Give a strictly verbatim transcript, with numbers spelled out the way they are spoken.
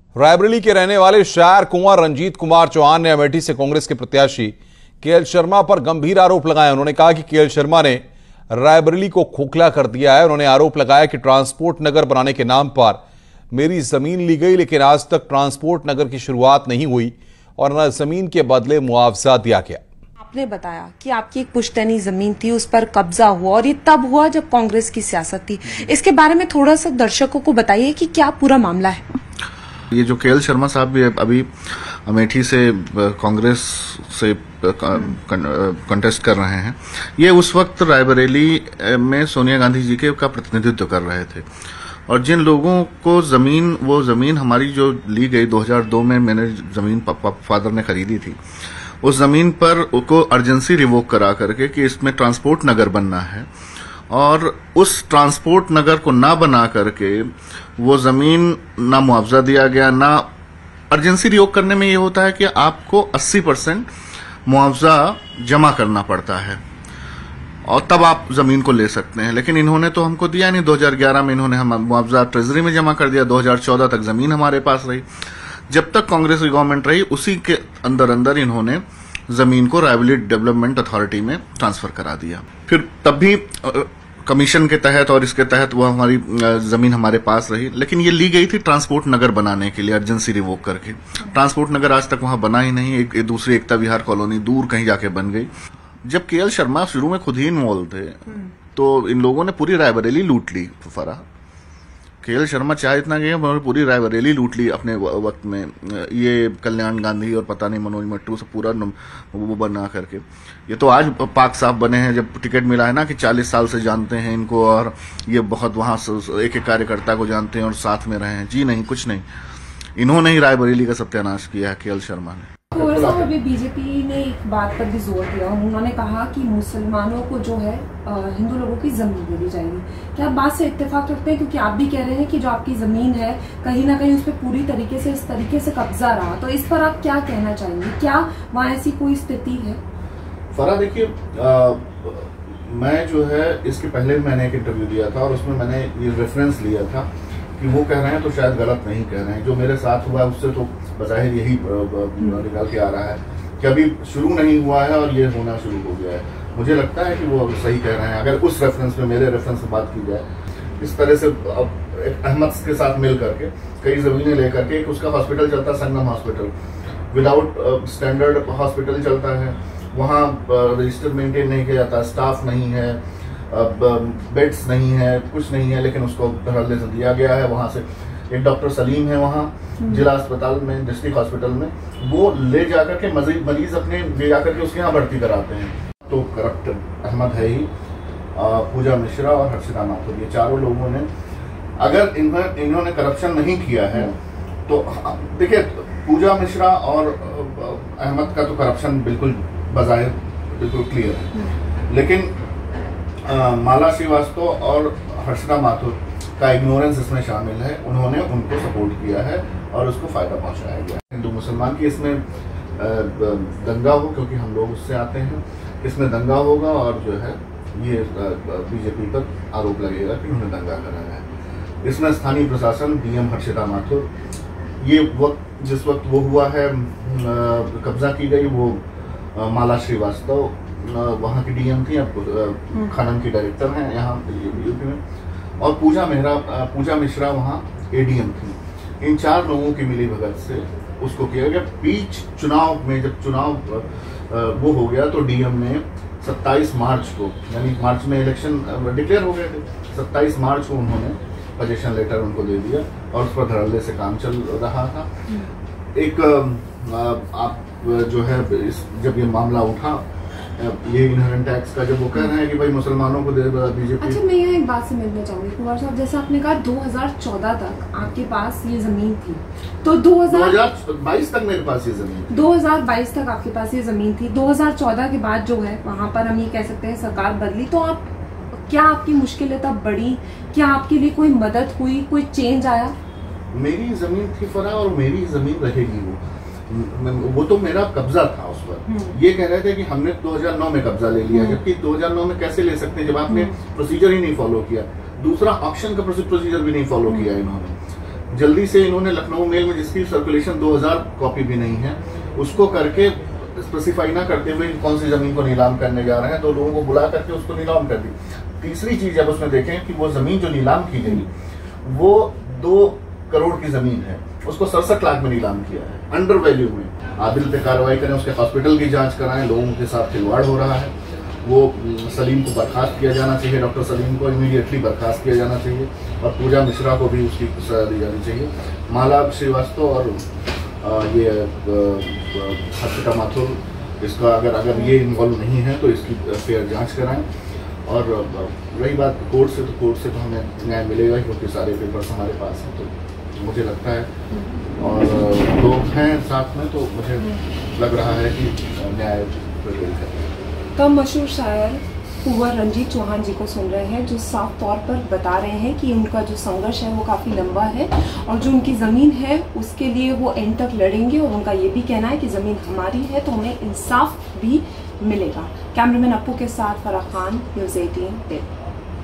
रायबरेली के रहने वाले शायर कुंवर रंजीत कुमार चौहान ने अमेठी से कांग्रेस के प्रत्याशी केएल शर्मा पर गंभीर आरोप लगाए। उन्होंने कहा कि केएल शर्मा ने रायबरेली को खोखला कर दिया है। उन्होंने आरोप लगाया कि ट्रांसपोर्ट नगर बनाने के नाम पर मेरी जमीन ली गई, लेकिन आज तक ट्रांसपोर्ट नगर की शुरुआत नहीं हुई और न जमीन के बदले मुआवजा दिया गया। आपने बताया कि आपकी एक पुश्तैनी जमीन थी, उस पर कब्जा हुआ और ये तब हुआ जब कांग्रेस की सियासत थी। इसके बारे में थोड़ा सा दर्शकों को बताइए कि क्या पूरा मामला है। ये जो केएल शर्मा साहब भी अभी अमेठी से कांग्रेस से कंटेस्ट कर रहे हैं, ये उस वक्त रायबरेली में सोनिया गांधी जी के का प्रतिनिधित्व कर रहे थे और जिन लोगों को जमीन वो जमीन हमारी जो ली गई दो हज़ार दो में मैंने जमीन फादर ने खरीदी थी, उस जमीन पर उसको अर्जेंसी रिवोक करा करके कि इसमें ट्रांसपोर्ट नगर बनना है और उस ट्रांसपोर्ट नगर को ना बना करके वो जमीन ना मुआवजा दिया गया, ना अर्जेंसी रिवोक करने में ये होता है कि आपको अस्सी परसेंट मुआवजा जमा करना पड़ता है और तब आप जमीन को ले सकते हैं। लेकिन इन्होंने तो हमको दिया नहीं। दो हज़ार ग्यारह में इन्होंने हम मुआवजा ट्रेजरी में जमा कर दिया। दो हज़ार चौदह तक जमीन हमारे पास रही। जब तक कांग्रेस की गवर्नमेंट रही उसी के अंदर अंदर इन्होंने जमीन को रायबरेली डेवलपमेंट अथॉरिटी में ट्रांसफर करा दिया। फिर तब भी कमीशन के तहत और इसके तहत वो हमारी जमीन हमारे पास रही, लेकिन ये ली गई थी ट्रांसपोर्ट नगर बनाने के लिए अर्जेंसी रिवोक करके। ट्रांसपोर्ट नगर आज तक वहां बना ही नहीं। एक, एक दूसरी एकता विहार कॉलोनी दूर कहीं जाके बन गई। जब केएल शर्मा शुरू में खुद ही इन्वॉल्व थे तो इन लोगों ने पूरी रायबरेली लूट ली। फरा केएल शर्मा चाहे इतना गए, उन्होंने पूरी रायबरेली लूट ली अपने वक्त में। ये कल्याण गांधी और पता नहीं मनोज मट्टू से पूरा वो बना करके। ये तो आज पाक साहब बने हैं, जब टिकट मिला है ना कि चालीस साल से जानते हैं इनको और ये बहुत वहां एक एक कार्यकर्ता को जानते हैं और साथ में रहे हैं। जी नहीं, कुछ नहीं, इन्होंने ही रायबरेली का सत्यानाश किया है केएल शर्मा ने। अभी बीजेपी ने एक बात पर भी जोर दिया, उन्होंने कहा कि मुसलमानों को जो है हिंदू लोगों की जमीन दे दी जाएगी। क्या आप बात से इत्तेफाक रखते हैं? क्योंकि आप भी कह रहे हैं कि जो आपकी जमीन है कहीं ना कहीं उस पर पूरी तरीके से इस तरीके से कब्जा रहा, तो इस पर आप क्या कहना चाहेंगे? क्या वहाँ ऐसी कोई स्थिति है? फरा देखिए, मैं जो है इसके पहले मैंने एक इंटरव्यू दिया था और उसमें मैंने ये रेफरेंस लिया था कि वो कह रहे हैं तो शायद गलत नहीं कह रहे हैं। जो मेरे साथ हुआ है उससे तो बज़ाहिर यही निकल के आ रहा है कि अभी शुरू नहीं हुआ है और ये होना शुरू हो गया है। मुझे लगता है कि वो सही कह रहे हैं। अगर उस रेफरेंस में मेरे रेफरेंस में बात की जाए, इस तरह से अब एक अहमद के साथ मिल करके कई जमीनें लेकर के एक उसका हॉस्पिटल चलता है, Sangam hospital, without standard hospital चलता है। वहाँ रजिस्टर मेंटेन नहीं किया जाता, स्टाफ नहीं है, अब बेड्स नहीं है, कुछ नहीं है, लेकिन उसको धड़ल्ले से दिया गया है। वहां से एक डॉक्टर सलीम है वहाँ जिला अस्पताल में, डिस्ट्रिक्ट हॉस्पिटल में, वो ले जाकर के मरीज मरीज अपने ले जाकर के उसके यहाँ भर्ती कराते हैं। तो करप्ट अहमद है ही, पूजा मिश्रा और हर्षिता माथुर, ये चारों लोगों ने, अगर इन्होंने इन्होंने करप्शन नहीं किया है तो देखिए पूजा मिश्रा और अहमद का तो करप्शन बिल्कुल बज़ाहिर बिल्कुल क्लियर है, लेकिन आ, माला श्रीवास्तव और हर्षिता माथुर का इग्नोरेंस इसमें शामिल है। उन्होंने उनको सपोर्ट किया है और उसको फायदा पहुंचाया गया। हिंदू मुसलमान की इसमें दंगा हो, क्योंकि हम लोग उससे आते हैं, इसमें दंगा होगा और जो है ये बीजेपी पर आरोप लगेगा कि उन्होंने दंगा कराया है। इसमें स्थानीय प्रशासन, डीएम हर्षिता माथुर, ये वक्त जिस वक्त वो हुआ है कब्जा की गई, वो माला श्रीवास्तव वहाँ की डीएम थी, अब खनन की डायरेक्टर हैं यहाँ यूपी में, और पूजा मेहरा पूजा मिश्रा वहाँ एडीएम थी। इन चार लोगों की मिली भगत से उसको किया गया। बीच चुनाव में जब चुनाव वो हो गया तो डीएम ने सत्ताईस मार्च को, यानी मार्च में इलेक्शन डिक्लेयर हो गए थे, सत्ताईस मार्च को उन्होंने पोजीशन लेटर उनको दे दिया और उस पर धड़ल्ले से काम चल रहा था। एक आप जो है इस जब ये मामला उठा, ये इनहेरेंट टैक्स का, जब वो कह रहे हैं कि भाई मुसलमानों को दे बीजेपी। अच्छा, मैं यहाँ एक बात समझना चाहूंगी कुमार साहब, जैसे आपने कहा दो हज़ार चौदह तक आपके पास ये जमीन थी, तो दो हज़ार बाईस तक मेरे पास ये जमीन दो हज़ार बाईस तक आपके पास ये जमीन थी। दो हज़ार चौदह के बाद जो है वहाँ पर हम ये कह सकते हैं सरकार बदली, तो आप क्या आपकी मुश्किलें तब बढ़ी? क्या आपके लिए कोई मदद हुई, कोई चेंज आया? मेरी जमीन थी फरा और मेरी जमीन रहेगी। वो वो तो मेरा कब्जा था उस पर। ये कह रहे थे कि हमने दो हज़ार नौ में कब्जा ले लिया, जबकि दो हज़ार नौ में कैसे ले सकते हैं जब आपने प्रोसीजर ही नहीं फॉलो किया। दूसरा, ऑक्शन का प्रोसीजर भी नहीं फॉलो किया इन्होंने। जल्दी से इन्होंने लखनऊ मेल में, जिसकी सर्कुलेशन दो हज़ार कॉपी भी नहीं है, उसको करके स्पेसिफाई ना करते हुए कौन सी जमीन को नीलाम करने जा रहे हैं, तो लोगों को बुला करके उसको नीलाम कर दी। तीसरी चीज जब उसमें देखें कि वो जमीन जो नीलाम की गई वो दो करोड़ की जमीन है, उसको सड़सठ लाख में नीलाम किया है, अंडर वैल्यू में। आदिल पे कार्रवाई करें, उसके हॉस्पिटल की जांच कराएं, लोगों के साथ खिलवाड़ हो रहा है। वो सलीम को बर्खास्त किया जाना चाहिए, डॉक्टर सलीम को इमीडिएटली बर्खास्त किया जाना चाहिए, और पूजा मिश्रा को भी उसकी सजा दी जानी चाहिए। माला श्रीवास्तव और आ, ये हर्षिता माथुर, इसका अगर अगर ये इन्वॉल्व नहीं है तो इसकी फेयर जांच कराएं। और रही बात कोर्ट से, तो कोर्ट से तो हमें न्याय मिलेगा ही, क्योंकि सारे पेपर्स हमारे पास हैं, तो मुझे लगता है, और लोग हैं साथ में, तो मुझे लग रहा है कि न्याय प्रिवेल करेगा। तो मशहूर शायर कुंवर रंजीत चौहान जी को सुन रहे हैं, जो साफ तौर पर बता रहे हैं कि उनका जो संघर्ष है वो काफ़ी लंबा है, और जो उनकी ज़मीन है उसके लिए वो एंड तक लड़ेंगे, और उनका ये भी कहना है कि ज़मीन हमारी है तो हमें इंसाफ भी मिलेगा। कैमरामैन अप्पू के साथ फराह खान, न्यूज़ अठारह।